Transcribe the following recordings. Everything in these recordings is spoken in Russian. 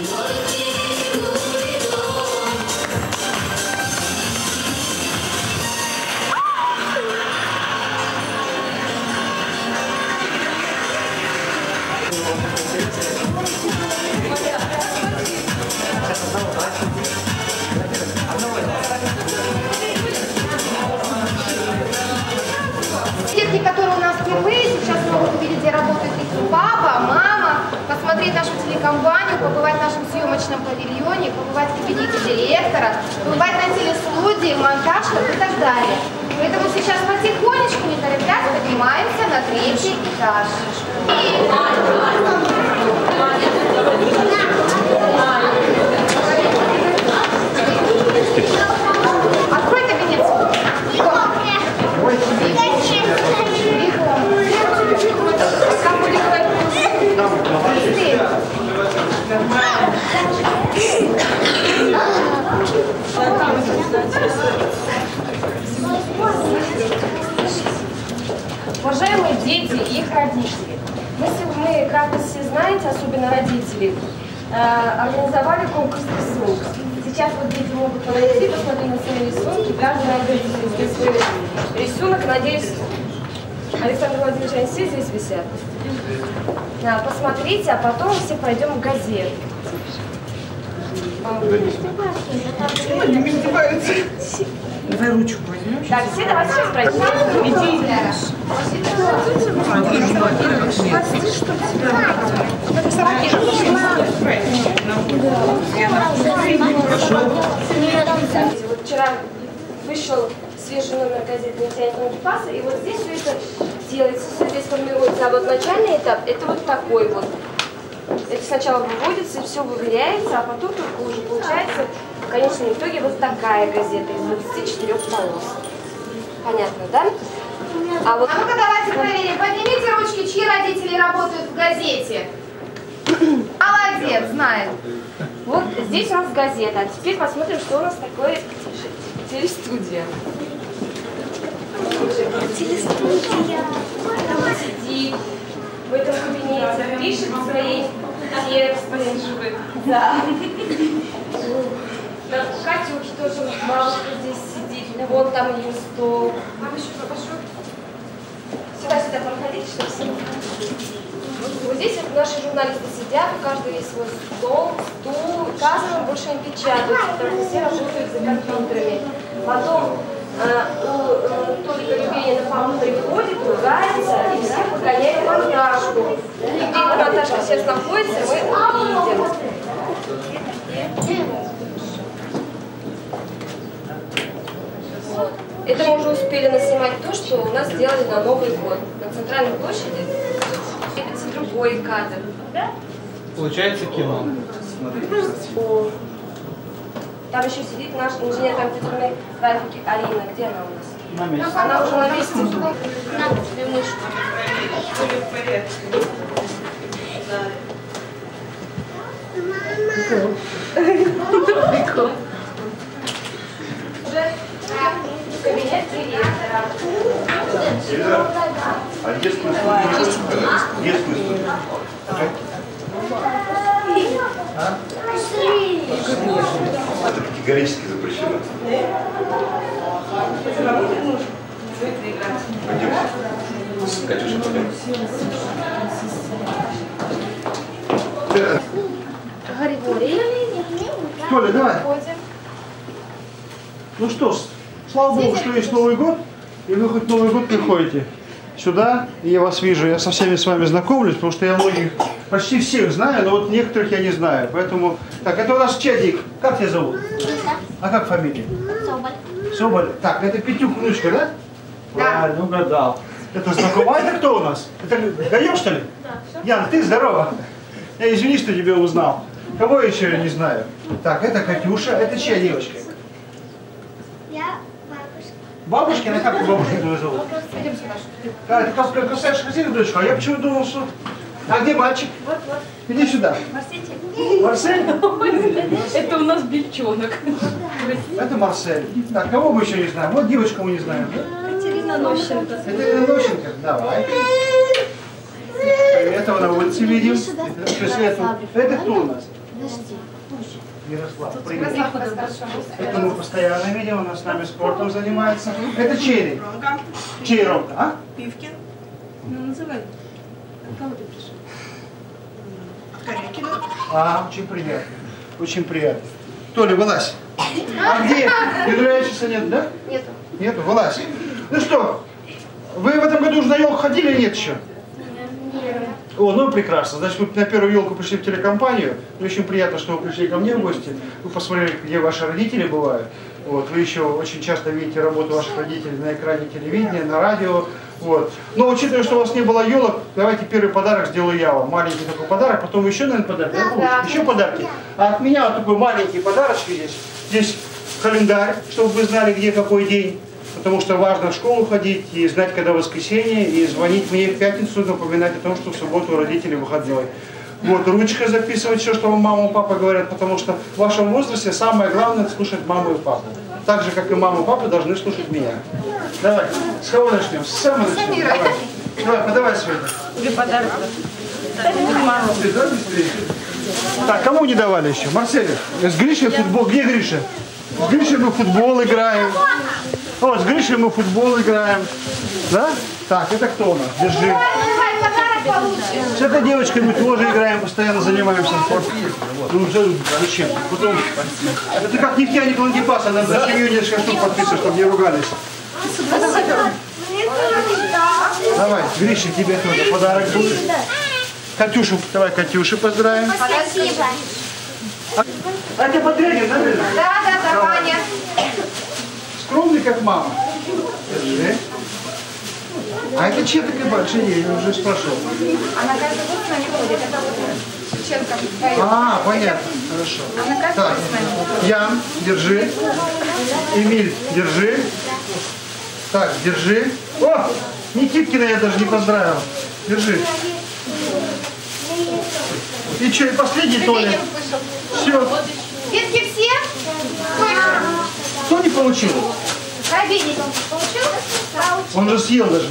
Детки, которые у нас впервые, сейчас могут увидеть, где работает их папа, мама, посмотреть нашу телекомпанию, побывать в нашем съемочном павильоне, побывать в кабинете директора, побывать на телестудии, монтажках и так далее. Поэтому сейчас потихонечку, не торопясь, поднимаемся на 3-й этаж. Открой кабинет. Уважаемые дети и их родители, мы, как вы все знаете, особенно родители, организовали конкурс рисунка. Сейчас вот дети могут подойти, посмотреть на свои рисунки, каждый найдет здесь свой рисунок. Надеюсь, Александр Владимирович, они все здесь висят. Да, посмотрите, а потом все пойдем в газету. Давай ручку возьмем. Так, все давайте сейчас пройдем. Иди. Вот вчера вышел свежий номер газеты «Нефтяник Лангепаса», и вот здесь все это делается, все здесь формируется. А вот начальный этап – это вот такой вот. Это сначала выводится, все выверяется, а потом только уже получается в конечном итоге вот такая газета из 24 полос. Понятно, да? А вот... ну-ка давайте проверим. Поднимите ручки, чьи родители работают в газете. Молодец, знает. Вот здесь у нас газета. А теперь посмотрим, что у нас такое телестудия. Телестудия. Там сидит в этом кабинете, пишет свои тексты. Да. Катюш тоже, бабушка здесь сидит. Вот там ее стол. Сюда проходите, чтобы все. Вот здесь вот наши журналисты сидят, у каждого есть свой стол, стул, каждому больше не печатают, потому что все работают за компьютерами. Потом Толика Любенина папа приходит, ругается и всех погоняет в монтажку. И где монтажка сейчас находится, мы увидим. Это мы уже успели наснимать то, что у нас сделали на Новый год. На центральной площади появится другой кадр. Получается кино. Там еще сидит наш инженер компьютерной графики Алина. Где она у нас? На месте. Она уже на месте. На тебе мышку. Прикол. Уже кабинет директора. А детскую студию? Детскую студию. Это категорически запрещено. Пойдем. Катюша, пойдем. Григорий. Коля, давай. Ну что ж, слава богу, что есть Новый год, и вы хоть Новый год приходите сюда, и я вас вижу, я со всеми с вами знакомлюсь, потому что я многих, почти всех знаю, но вот некоторых я не знаю, поэтому... Так, это у нас Чедик. Как тебя зовут? А как фамилия? Соболь. Соболь. Так, это Петюк внучка, да? Да. Правильно, угадал. Это знакомый. А это кто у нас? Это Гаем, что ли? Да. Ян, ты здорова. Я извини, что тебя узнал. Кого я еще не знаю? Так, это Катюша. Это чья девочка? Я бабушка. Бабушкина? Как ты бабушку тебя зовут? Пойдем сюда. А, ты как красавица хозяйка, дочка. А я почему думал, что... А где мальчик? Вот. Иди сюда. Марсель? Это у нас бельчонок. Это Марсель. Так, кого мы еще не знаем? Вот девочку мы не знаем, да? Катерина Нощенко. Катерина Нощенко, давай. Этого на улице видим. Это кто у нас? Ярослав, привет. Это мы постоянно видим, он с нами спортом занимается. Это чей? Чей Ромка, а? Пивкин. Ну, называй. Кого ты пришел? Корякина. А, очень приятно. Очень приятно. Толя, вылазь. А где? Юдраевича нет, да? Нету. Нету, вылазь. Ну что, вы в этом году уже на елку ходили или нет еще? О, ну прекрасно. Значит, вы на первую елку пришли в телекомпанию. Мне очень приятно, что вы пришли ко мне в гости. Вы посмотрели, где ваши родители бывают. Вот. Вы еще очень часто видите работу ваших родителей на экране телевидения, на радио. Вот. Но учитывая, что у вас не было елок, давайте первый подарок сделаю я вам. Маленький такой подарок, потом вы еще, наверное, подарки. Да. Еще подарки. А от меня вот такой маленький подарочек здесь. Здесь календарь, чтобы вы знали, где какой день. Потому что важно в школу ходить и знать, когда воскресенье, и звонить мне в пятницу, напоминать о том, что в субботу у родителей выходной. Вот, ручкой записывать все, что вам мама и папа говорят, потому что в вашем возрасте самое главное – слушать маму и папу. Так же, как и мама и папа должны слушать меня. Давай, с кого начнем? С самого начнем. Давай, подавай, Света. Тебе подарок. Так, кому не давали еще? Марселю, с Гришей футбол. Где Гриша? С Гришей мы в футбол играем. Вот, с Гришей мы в футбол играем. Да? Так, это кто у нас? Держи. С этой девочкой мы тоже играем, постоянно занимаемся спортом. Ну, зачем? Потом, это как нефтяник Лангипаса, нам за семью несколько штук подписывать, чтобы не ругались. Давай, Гриша, тебе тоже подарок будет. Катюшу, давай Катюше поздравим. Спасибо. А тебе подряден, да, Лена? Да, Ваня. Скромный, как мама. Держи. А это чья такая большая? Я уже спрашивал. Она каждый год с нами ходит. Это вот Шевченко поет. А, понятно. Хорошо. Она каждый Так, год с нами. Ян, держи. Эмиль, держи. Так, держи. О, Никиткина я даже не поздравил. Держи. И что, и последний Толя? Все. Детки все? Кто не получил? Коробейник получил? Он же съел даже.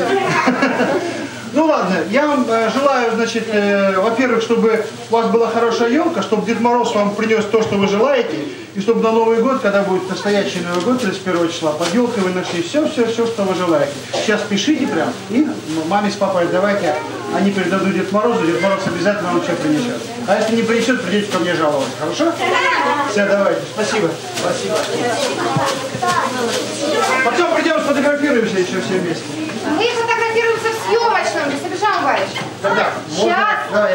Ну ладно, я вам желаю, значит, во-первых, чтобы у вас была хорошая елка, чтобы Дед Мороз вам принес то, что вы желаете, и чтобы на Новый год, когда будет настоящий Новый год, 31 числа, под елкой вы нашли все, что вы желаете. Сейчас пишите прям, и маме с папой давайте, они передадут Дед Морозу, Дед Мороз обязательно вам что принесет. А если не принесет, придете ко мне жаловаться, хорошо? Все, давайте, спасибо. Спасибо. Потом придем, сфотографируемся еще все вместе. Мы фотографируемся в съемочном, не собежал, Вариш. Тогда, Сейчас. Давай.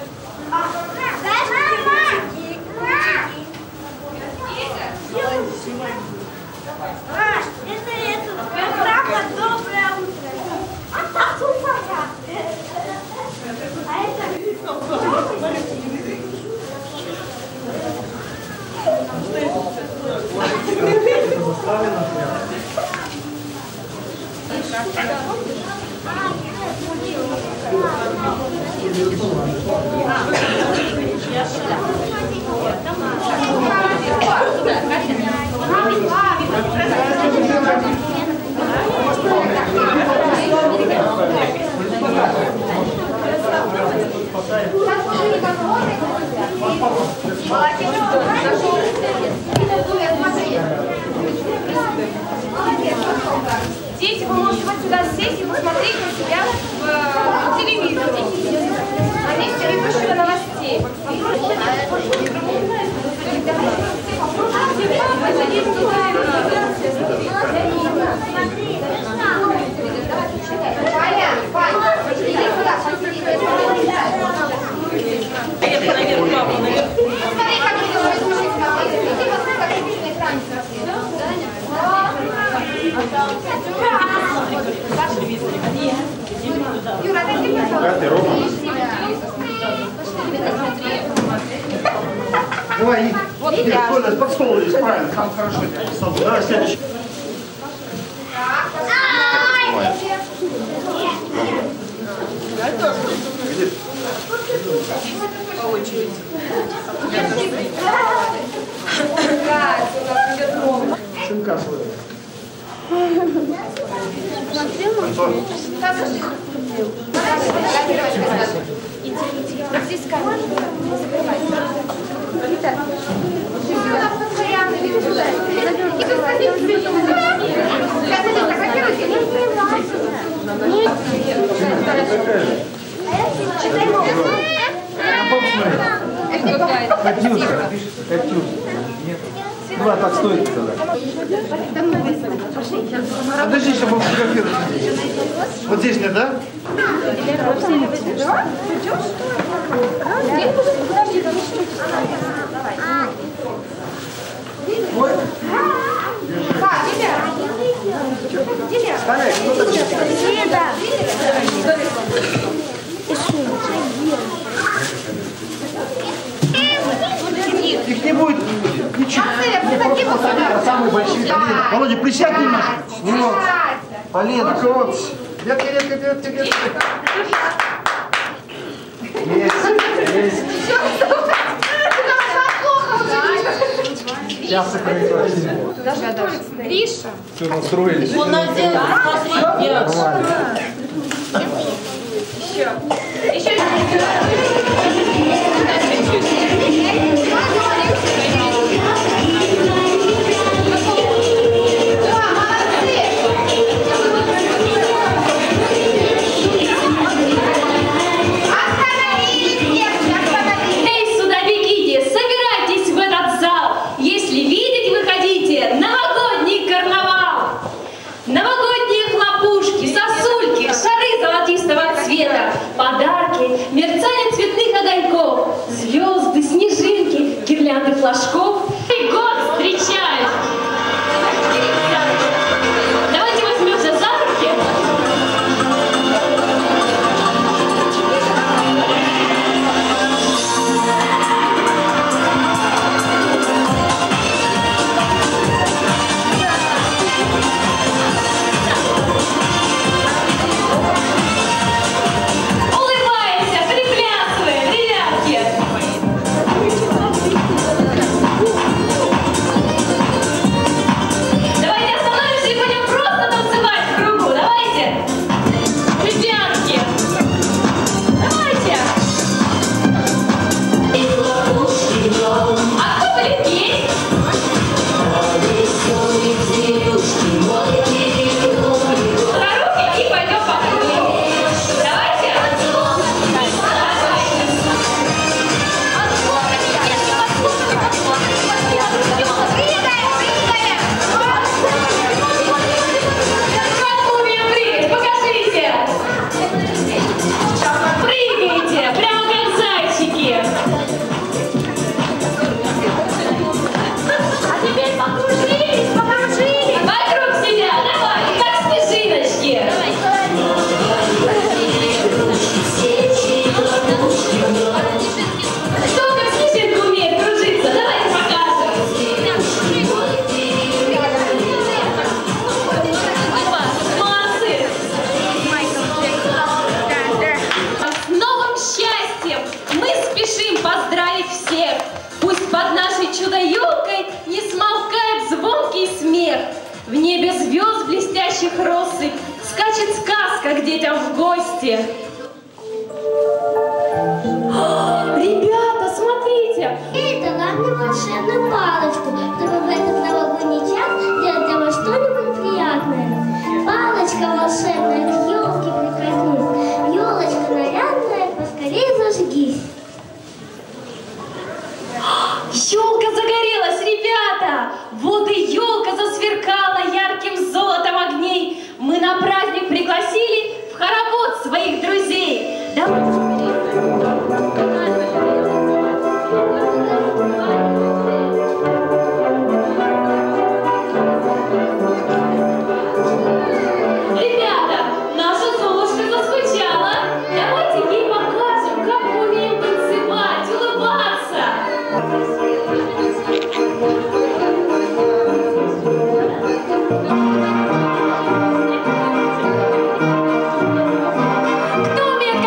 Доброе утро. А тупая. Дети, вы можете вот сюда сесть и посмотреть на себя в телевизоре. Смотрите, ведущего новостей. Смотри, как ты делаешь мужик, смотри. Иди вот так, как ты на экране Юра, отойди, пожалуйста. Давай, Коля, под стол здесь, правильно, там хорошо. Давай, следующий. Шинка своего. Антон. Здесь камера. Не закрывай. такая же. Катюша. Катюша. Ну, а так стоит тогда. Подожди, сейчас будем фотографировать. Вот здесь нет, да? Ой. Их не будет ничего. Не просто посади, а самые большие. Володя, присядь немножко. Вот. Полина, вот. Детки. Есть. Сейчас сохранится. Гриша. Все, настроились. Он надел, Еще. Подарки, мерцание цветных огоньков, звезды, снежинки, гирлянды флажков. И год встречает! Давайте возьмемся за руки. В небе звезд блестящих россыпь, скачет сказка к детям в гости. Ребята, смотрите! Это главную волшебную палочку, чтобы в этот новогодний час сделать для вас что-нибудь приятное. Палочка волшебная, к елке прикоснись. Елочка нарядная, поскорее зажгись. Елка загорелась, ребята! Вот и елка засверкала ярким золотом огней. Мы на праздник пригласили в хоровод своих друзей. Ребята, наша Золушка заскучала. Давайте ей покажем, как мы умеем танцевать, улыбаться. Кто умеет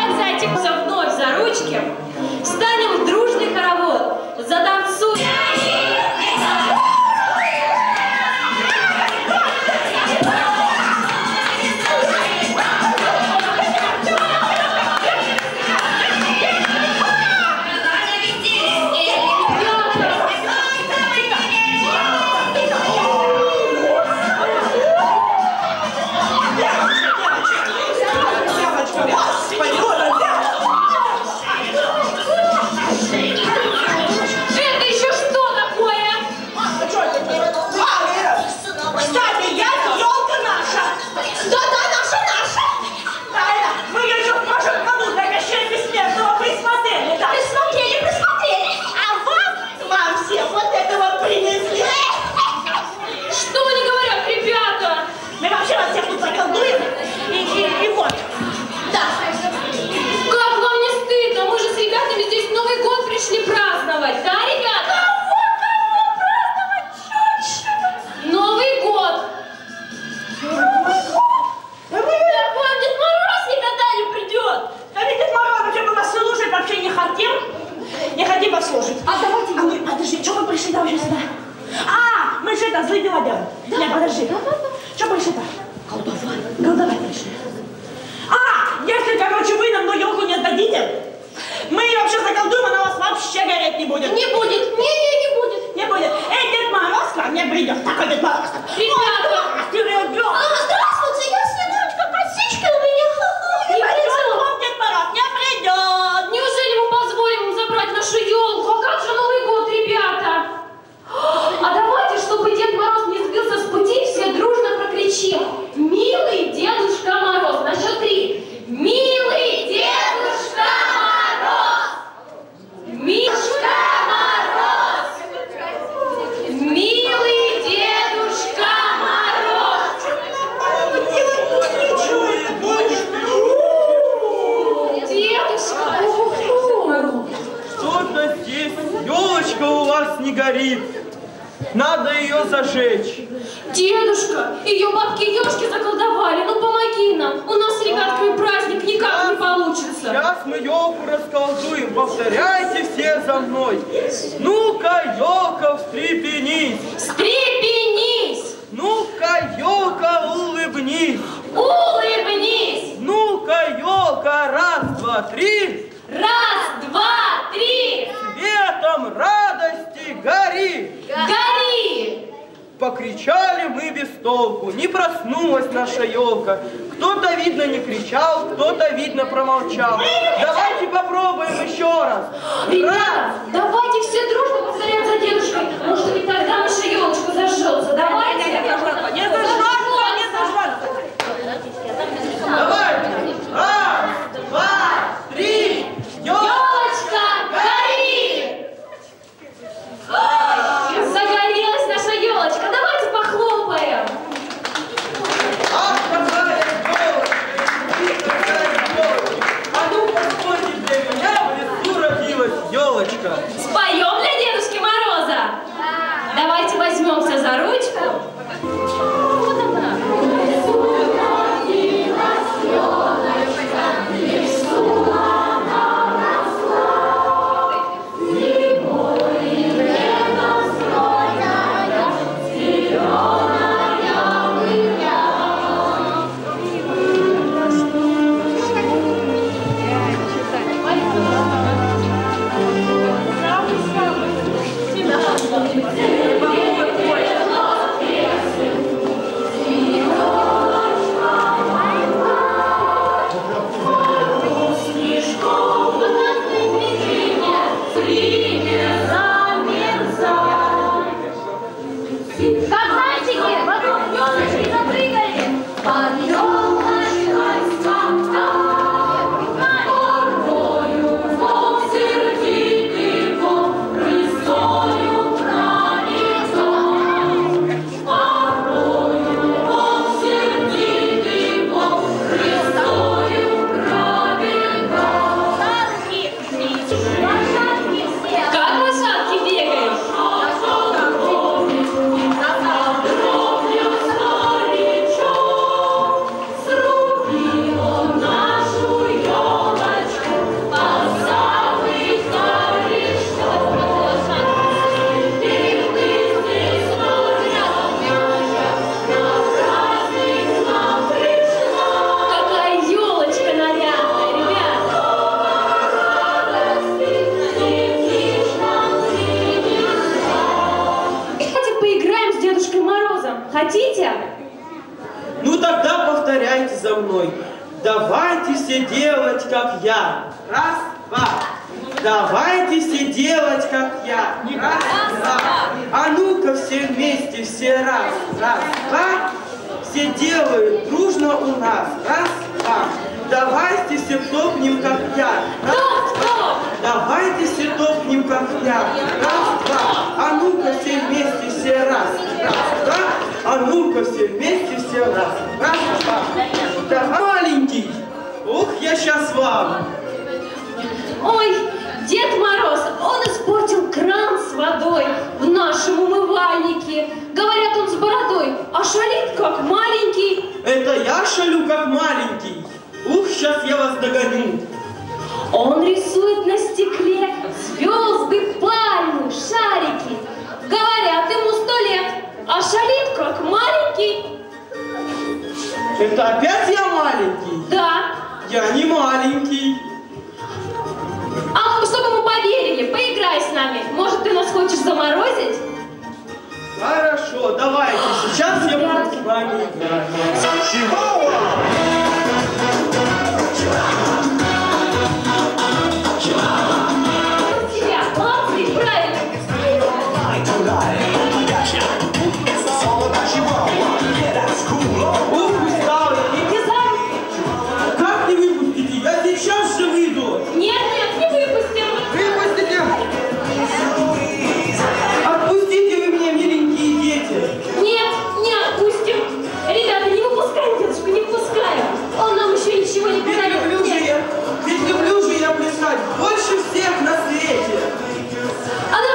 нас не горит. Надо ее зажечь. Дедушка, ее бабки-ешки заколдовали. Ну помоги нам. У нас с ребятками праздник никак не получится. Сейчас мы елку расколдуем. Повторяйте все за мной. Ну-ка, елка, встрепенись. Встрепенись. Ну-ка, елка, улыбнись. Улыбнись. Ну-ка, елка, раз, два, три. Раз, два, три. Светом радости гори. Гори. Покричали мы без толку, не проснулась наша елка. Кто-то, видно, не кричал, кто-то, видно, промолчал. Давайте попробуем еще раз. Ребята, давайте все дружно повторять за дедушкой. Может быть, тогда наша елочка зажжется. Давайте. Не зажжется, не зажжется. Давайте. Раз, два, три. Елочка, гори! Загорелась наша елочка. Давайте похлопаем. Ах, какая елочка! Какая елочка! А ну-ка, спойте для меня, в лесу родилась елочка. Споем для Дедушки Мороза? Давайте возьмемся за ручку. Вот она. Хотите? Ну тогда повторяйте за мной. Давайте все делать, как я. Раз, два. Давайте все делать, как я. Раз, два. А ну-ка все вместе, все раз. Раз, два. Все делают дружно у нас. Раз, два. Давайте все топнем, как я. Раз, два. Давайте все топнем, как я. Раз, два. А ну-ка все вместе, все раз. Раз, два. А ну-ка все вместе, все раз. Раз, два. Да, маленький. Ух, я сейчас вам. Ой, Дед Мороз, он испортил кран с водой в нашем умывальнике. Говорят, он с бородой, а шалит как маленький. Это я шалю как маленький. Ух, сейчас я вас догоню. Он рисует на стекле звезды, пальмы, шарики. Говорят, ему 100 лет, а шалит как маленький. Это опять я маленький? Да. Я не маленький. А чтобы мы поверили, поиграй с нами. Может, ты нас хочешь заморозить? Хорошо, давайте. Сейчас я буду с вами играть. Молодцы, правильно. Ух, устал я. Как не выпустите? Я сейчас же выйду. Нет, не выпустим. Выпустите. Отпустите вы меня, миленькие дети. Нет, не отпустим. Ребята, не выпускаем дедушку, не впускаем. Он нам еще ничего не подарил. Ведь люблю же я плясать больше всех на свете. А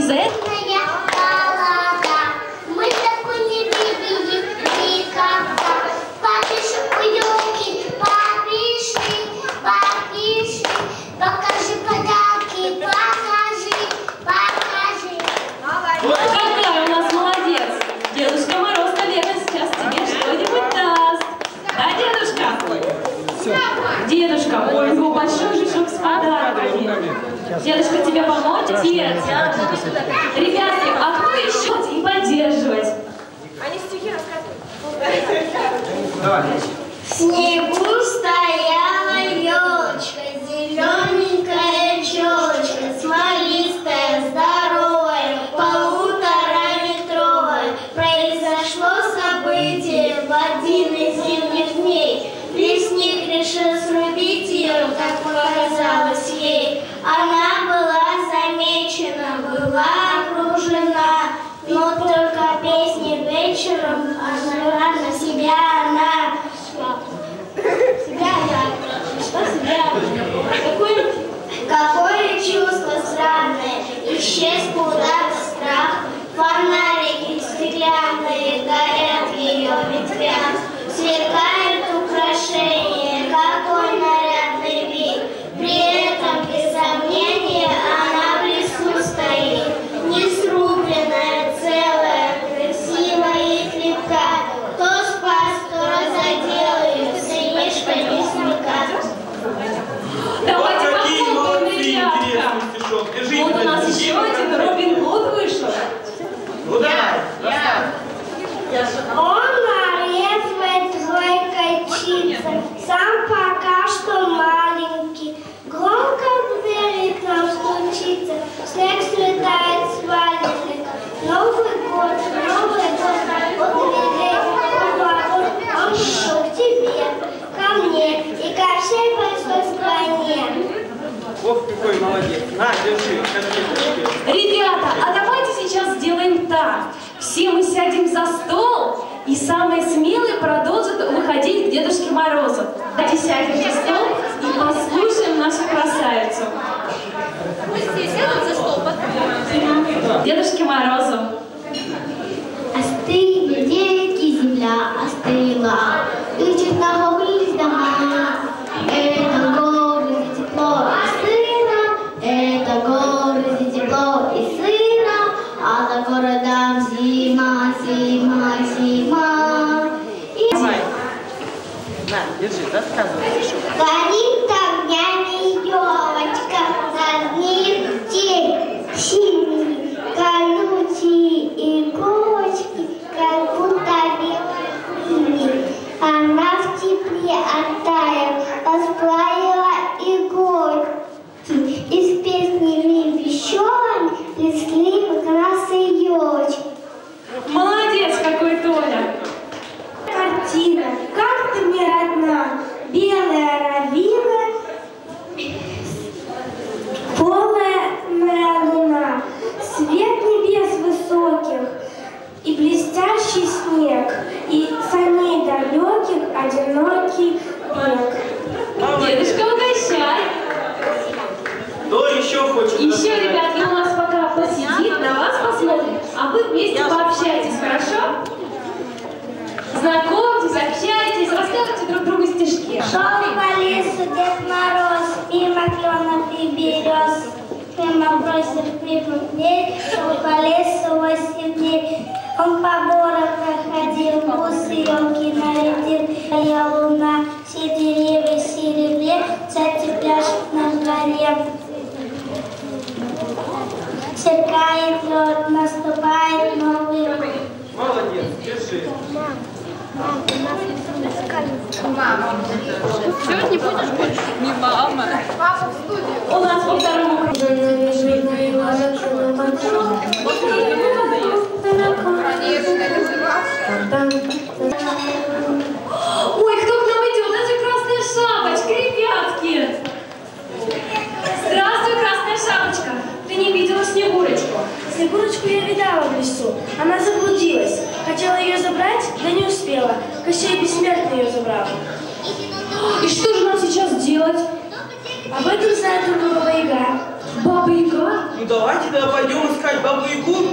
Z. Мы такой не видели никогда. Попиши у елки, попиши, попиши. Покажи подарки, покажи, покажи. Какая у нас молодец! Дедушка Мороз, наверное, сейчас тебе что-нибудь даст. Да, дедушка? Дедушка, ой, у него большой мешок с подарками. Дедушка, тебе помочь? Дед. Ребятки, а кто еще и поддерживать? Они стихи рассказывают. В снегу стояла елочка, зелененькая челочка, смолистая, здоровая, 1,5-метровая. Произошло событие в один из зимних дней. Лесник решил срубить ее, как показалось ей. Она была замечена, была окружена, но только песни вечером ожила на себя она. Какое чувство странное, исчез куда-то страх. Фонарики стеклянные горят в ее ветвях, сверкают украшения, какой нарядный вид. При этом, без сомнения, она в лесу стоит, не срубленная, целая, красивая и крепка. Кто спас, кто разодел ее, сынишка лесника. Давайте Вот какие похлопаем, молодцы, ребятка. интересный стишок. Держите, Вот у нас еще один Робин Гуд вышел. Ну давай, Он нарезывает свой кольчица, сам пока что маленький. Громко в двери к нам стучится, снег слетает с валенок. Новый год, от дверей, он шел к тебе, ко мне и ко всей большой стране. Ох, какой молодец. На, держи, конфеточки. Ребята, а давайте сейчас сделаем так. Все мы сядем за стол, и самые смелые продолжат выходить к Дедушке Морозу. Давайте сядем за стол и послушаем нашу красавицу. Пусть все сядут за стол, потом. Дедушке Морозу. Остыли реки, земля остыла, ищет нахохлились дома. Это горы тепло и сыро, это горы тепло и сыро, а за городом зима, зима, зима. Давай. На, держи, рассказывай. Горит огнями елочка, над ней тень синий, колючие иголочки, как будто белые. Она в тепле оттаяла, расплавила иголки, и с песнями веселыми несли красные елочки. Молодец какой, Толя. Картина, как ты мне родна, белая равина, полная луна, свет небес высоких и блестящий снег, и саней далеких одинокий бег. Дедушка, угощай. Кто еще хочет? Еще, ребятки, у нас пока посидит, на вас посмотрим, а вы вместе пообщайтесь, хорошо? Знакомьтесь, общайтесь, рассказывайте друг другу стишки. Шел по лесу Дед Мороз, мимо кленов и берез. Мимо бросив крикнул дверь, шел по лесу 8 дней. Он по бору проходил, бусы елки нарядил. Я луна, все деревья серебре, царь пляшет на дворе. Сверкает лед, наступает новый год. Молодец, держи. Мама. Все, не будешь больше? Не мама. Папа в студию. У нас по второму Конечно, это же ваша. Ой, кто к нам идет? Даже Красная Шапочка, ребятки! Здравствуй, Красная Шапочка! Ты не видела Снегурочку? Снегурочку я видала в лесу. Она заблудилась. Хотела ее забрать, да не успела. Кощей Бессмертный ее забрал. И что же нам сейчас делать? Об этом знает только Баба Яга. Баба Яга? Ну давайте тогда пойдем искать Бабу Ягу.